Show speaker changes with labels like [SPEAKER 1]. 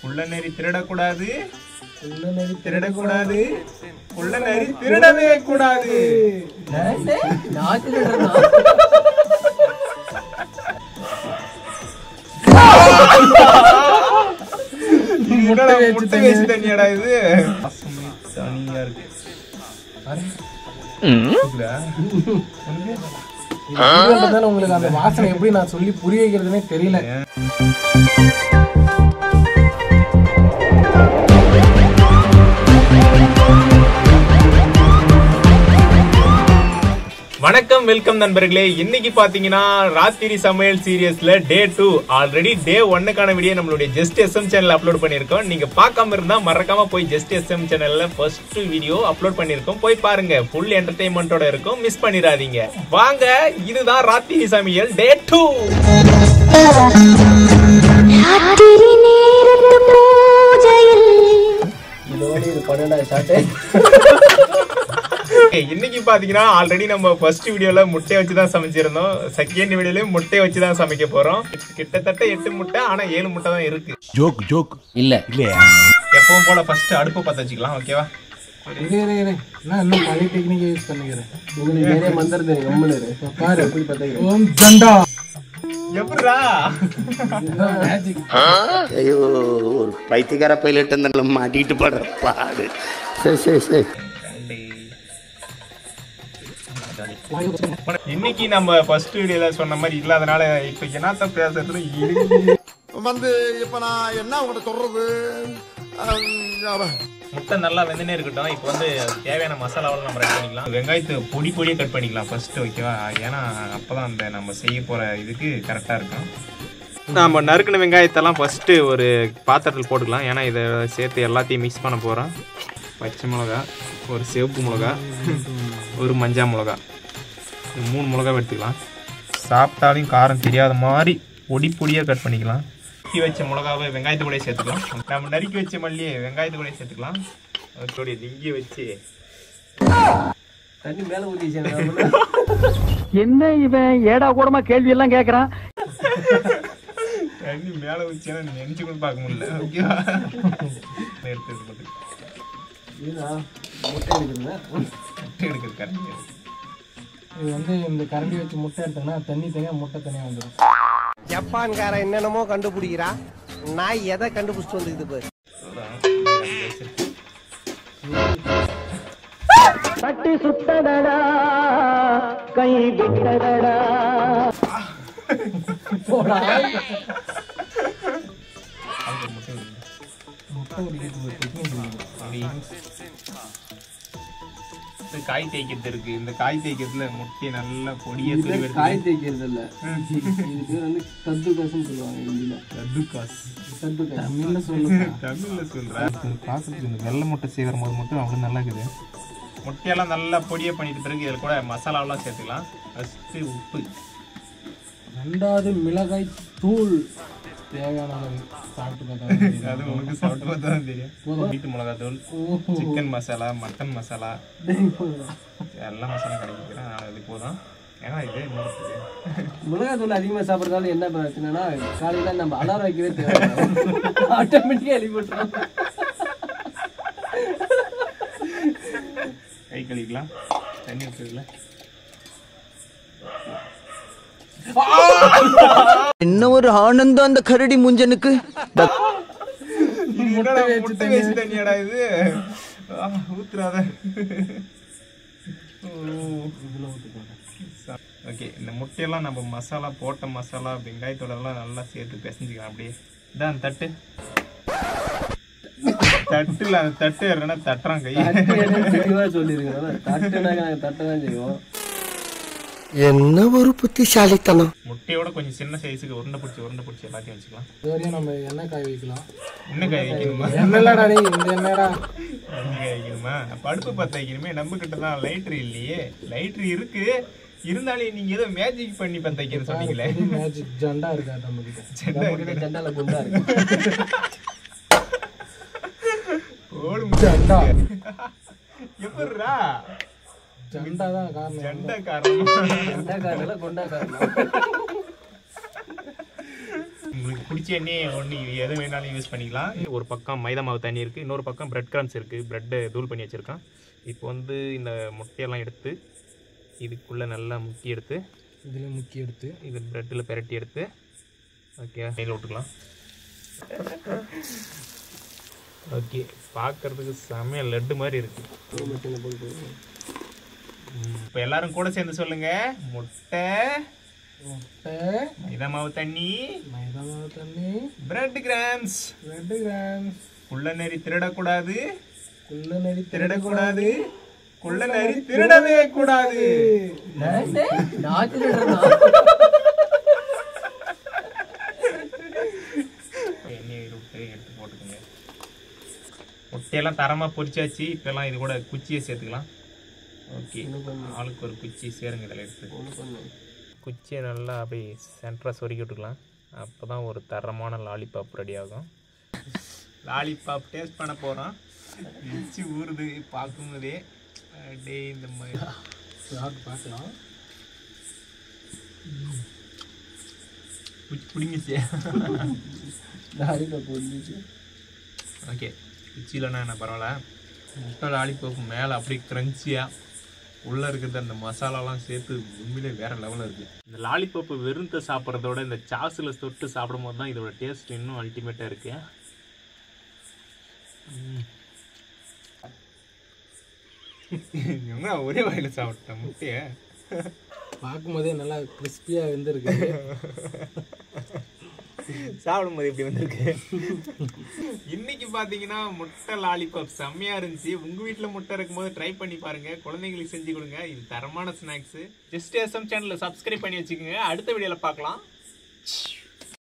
[SPEAKER 1] குள்ளநரி திருடக்கூடாது, குள்ளநரி திருடக்கூடாது, குள்ளநரி திருடவே கூடாது. முட்டை வச்சு தண்ணியாடா இது. தனியா இருக்கு.
[SPEAKER 2] உங்களுக்கு அந்த வாசனை எப்படி நான் சொல்லி புரிய வைக்கிறதுனே தெரியல.
[SPEAKER 1] வணக்கம், வெல்கம் நண்பர்களே. இன்னைக்கு பாத்தீங்கன்னா ராத்திரி சமையல் சீரியஸ்ல டே 2 ஆல்ரெடி டே 1க்கான வீடியோ நம்மளுடைய ஜஸ்ட் எஸ்எம் சேனல்ல அப்லோட் பண்ணிருக்கோம். நீங்க பார்க்காம இருந்தா மறக்காம போய் ஜஸ்ட் எஸ்எம் சேனல்ல ஃபர்ஸ்ட் வீடியோ அப்லோட் பண்ணிருக்கோம், போய் பாருங்க. ஃபுல் என்டர்டெயின்மெண்டோட இருக்கும், மிஸ் பண்ணிடாதீங்க. வாங்க, இதுதான் ராத்திரி சமையல் டே 2. இன்னைக்கு பாத்தீங்கன்னா ஆல்ரெடி நம்ம ஃபர்ஸ்ட் வீடியோல முட்டை வச்சுதான் சமைச்சிருந்தோம். செகண்ட் வீடியோலயும் முட்டை வச்சுதான் சமைக்க போறோம். கிட்டத்தட்ட 8 முட்டை, ஆனா 7 முட்டை தான் இருக்கு.
[SPEAKER 3] ஜோக் இல்ல இல்லையா?
[SPEAKER 1] எப்பவும் போல ஃபர்ஸ்ட் அடுப்பு பத்த வச்சுக்கலாம். ஓகேவா?
[SPEAKER 2] நான் இன்னும் பழைய டெக்னிக் யூஸ் பண்ணிக்கிறேன். உங்களுக்கு நிறைய மந்திரம் தெரியும். கம்முனு பாரு எப்படி பத்த. ஓம் ஜண்டா.
[SPEAKER 1] எப்படிடா?
[SPEAKER 3] ஐயோ, ஒரு பைத்தியக்கார பைலட் அந்த மாட்டிட்டு படுற பாடு. சரி.
[SPEAKER 1] இன்னைக்கு நம்ம ஃபர்ஸ்ட் வீடியோல சொன்ன மாதிரி இல்லாதனால இப்ப என்னத்த பேசுறது
[SPEAKER 4] வந்து இப்ப நான் என்ன உங்கள்கிட்ட சொல்றது.
[SPEAKER 1] முட்டை நல்லா வெந்தனே இருக்கட்டும். இப்போ வந்து தேவையான மசாலாவெல்லாம் நம்ம ரெடி பண்ணிக்கலாம். வெங்காயத்தை பொடியா கட் பண்ணிக்கலாம் ஃபர்ஸ்ட். ஓகேவா? ஏன்னா அப்பதான் அந்த நம்ம செய்ய போற இதுக்கு கரெக்டா இருக்கும். நம்ம நறுக்கின வெங்காயத்தெல்லாம் ஃபர்ஸ்ட் ஒரு பாத்திரத்தில் போட்டுக்கலாம். ஏன்னா இதை சேர்த்து எல்லாத்தையும் மிக்ஸ் பண்ண போறோம். பச்சை மிளகா, ஒரு சிவப்பு மிளகா, ஒரு மஞ்சள் மிளகா, 3 மிளகா எடுத்துக்கலாம். சாப்பிட்டாலும் காரம் தெரியாத மாதிரி பொடியாக கட் பண்ணிக்கலாம். நறுக்கி வச்ச மிளகாவை வெங்காயத்து கூட சேர்த்துக்கலாம். நம்ம நறுக்கி வச்ச மல்லியை வெங்காயத்து கூட சேர்த்துக்கலாம். அதோடைய திங்கி வச்சு
[SPEAKER 2] தண்ணி மேல ஊத்தி
[SPEAKER 5] என்ன இவன் ஏடா கூடமா கேள்வி எல்லாம் கேக்குறான்.
[SPEAKER 1] தண்ணி மேல வச்சா நினைச்சு கூட பார்க்க முடியல. ஓகேவா? எடுத்து
[SPEAKER 2] இது வந்து இந்த கரண்டி வச்சு முட்டை எடுத்தோம்னா தண்ணி தனியா முட்டை தனியா வந்துடும்.
[SPEAKER 6] ஜப்பான்கார என்னென்னமோ கண்டுபிடிக்கிறா, நான் எதை கண்டுபிடிச்சிட்டு வந்துக்குது பாரு.
[SPEAKER 5] தட்டி சுத்தடடா, கை விட்டடடா.
[SPEAKER 2] போடா.
[SPEAKER 1] காய் தேய்க்கிறது இருக்கு. இந்த காய் தேய்க்கிறதுல முட்டையை நல்லா பொடியா
[SPEAKER 2] காய் தேய்க்கிறது இல்ல, இது பேர் வந்து கத்துக்காசுன்னு சொல்லுவாங்க. இந்தியில தமிழ்ல சொல்றேன்.
[SPEAKER 1] பாக்கிறதுக்கு இந்த வெள்ளை முட்டை செய்கிற போது மட்டும் அவ்வளோ நல்லா இருக்குது. முட்டையெல்லாம் நல்லா பொடியை பண்ணிட்டு பிறகு இதில் கூட மசாலாவெல்லாம் சேர்த்துக்கலாம். ஃபஸ்ட்டு உப்பு,
[SPEAKER 2] 2வது மிளகாய் தூள் தேவையான அளவு. சாப்பிட்டு பார்த்தா
[SPEAKER 1] அது உங்களுக்கு சாப்பிட்டு பார்த்தா தான் தெரியும். வீட்டு மிளகாய் தூள், சிக்கன் மசாலா, மட்டன் மசாலா, எல்லா மசாலா கிடைக்கிறேன். அது போதும். ஏன்னா இது
[SPEAKER 2] மிளகாய் தூள் அதிகமாக சாப்பிட்றதால என்ன பிரச்சனைனா, காலையில் நம்ம அலாரம் வைக்கவே தேவை, ஆட்டோமேட்டிக்காக எழுப்பிட்டுறோம்.
[SPEAKER 1] கை கழிக்கலாம். தண்ணி வச்சுக்கல.
[SPEAKER 6] என்ன ஒரு ஆனந்தம் அந்த கரடி முஞ்சனுக்கு.
[SPEAKER 1] முட்டை வச்சு தண்ணியாடா இது. ஊத்துறாத. ஓகே, இந்த முட்டையெல்லாம் நம்ம மசாலா போட்ட மசாலா வெங்காயத்தோட எல்லாம் நல்லா சேர்த்து பிசைஞ்சுக்கலாம். அப்படியே இதான் தட்டு தட்டுல அந்த தட்டு இல்லைன்னா தட்டுறான் கை.
[SPEAKER 2] சொல்லிருக்கேன் தட்டதான் செய்வோம்.
[SPEAKER 6] என்ன ஒரு புத்திசாலித்தனம்.
[SPEAKER 1] முட்டையோட கொஞ்சம் சின்ன சைஸுக்கு உருண்டை பிடிச்சி எல்லாத்தையும் வச்சுக்கலாம்.
[SPEAKER 2] இதுவரையும் நம்ம எண்ணெய் காய் வைக்கலாம்.
[SPEAKER 1] எண்ணெய் காய் வைக்கணுமா?
[SPEAKER 2] என்னடா நீ இந்த என்னடா
[SPEAKER 1] எண்ணெய் காய் வைக்கணுமா? அடுப்பு பற்ற வைக்கணுமே. நம்ம கிட்ட தான் லைட்ரு இல்லையே. லைட்ரு இருக்கு, இருந்தாலும் நீங்க ஏதோ மேஜிக் பண்ணி பற்ற வைக்கணும் சொன்னீங்களே.
[SPEAKER 2] மேஜிக் ஜண்டா இருக்கா நம்ம கிட்ட?
[SPEAKER 6] ஜண்டால குண்டா இருக்கு.
[SPEAKER 1] ஜண்டா எப்படிரா?
[SPEAKER 2] ஜண்டா தான் காரணம்.
[SPEAKER 1] ஜண்டா காரணம்.
[SPEAKER 2] ஜண்டா காரணம் கொண்டா காரணம்.
[SPEAKER 1] உங்களுக்கு பிடிச்ச எண்ணெய் ஒன்று எது வேணாலும் யூஸ் பண்ணிக்கலாம். ஒரு பக்கம் மைதா மாவு தண்ணி இருக்குது, இன்னொரு பக்கம் பிரெட் கிரம்ஸ் இருக்குது. ப்ரெட்டை தூள் பண்ணி வச்சுருக்கான். இப்போ வந்து இந்த முட்டையெல்லாம் எடுத்து இதுக்குள்ளே நல்லா முக்கி எடுத்து இது ப்ரெட்டில் பெரட்டி எடுத்து ஓகே நெய்யில் விட்டுக்கலாம். ஓகே, பார்க்கறதுக்கு செமையாக லட்டு மாதிரி இருக்குது. இப்போ எல்லாரும் கூட சேர்ந்து சொல்லுங்க. முட்டை மைதா மாவு தண்ணி பிரெட் கிராம்ஸ் குள்ள நெறி திருடக்கூடாது, திருடக்கூடாது, குள்ள நெறி திருடவே கூடாது. எண்ணெய் விட்டு எடுத்து போட்டுக்கோங்க. முட்டையெல்லாம் தரமா பொரிச்சாச்சு. இப்பெல்லாம் இது கூட குச்சியை சேர்த்துக்கலாம். ஓகே, ஆளுக்கு ஒரு குச்சி சேருங்க. இதில் எடுத்து குச்சியை நல்லா அப்படியே சென்டராக சொருக்கி விட்டுக்கலாம். அப்போ தான் ஒரு தரமான லாலிபாப் ரெடி ஆகும். லாலிபாப் டேஸ்ட் பண்ண போகிறோம். குச்சி ஊறுது பார்க்கும்போதே. டே இந்த மாதிரி பார்க்கலாம். குச்சி பிடிங்கிச்சு.
[SPEAKER 2] லாலிபாப் வந்துச்சு.
[SPEAKER 1] ஓகே, குச்சியிலன்னா என்ன பரவாயில்ல. முட்டை லாலிபாப் மேலே அப்படியே க்ரன்ச்சியாக உள்ளே இருக்கிறது அந்த மசாலாலாம் சேர்த்து உண்மையிலே வேறு லெவலில் இருக்குது. இந்த லாலிபாப்பு வெறுத்தை சாப்பிட்றதோட இந்த சாஸில் தொட்டு சாப்பிடும் போது தான் இதோட டேஸ்ட் இன்னும் அல்டிமேட்டாக இருக்குது. ஒரே வாயில் சாப்பிட்டேன் முட்டையை.
[SPEAKER 2] பார்க்கும் போதே நல்லா கிறிஸ்பியா வெந்திருக்கு.
[SPEAKER 1] சாப்பிடும் போது எப்படி வந்திருக்கு. இன்னைக்கு பாத்தீங்கன்னா முட்டை லாலிபாப் செம்மையா இருந்துச்சு. உங்க வீட்டுல முட்டை இருக்கும்போது ட்ரை பண்ணி பாருங்க. குழந்தைங்களுக்கு செஞ்சு கொடுங்க. இது தரமான ஸ்நாக்ஸ். ஜஸ்ட் SM சேனலை சப்ஸ்கிரைப் பண்ணி வச்சுக்கோங்க. அடுத்த வீடியோல பார்க்கலாம்.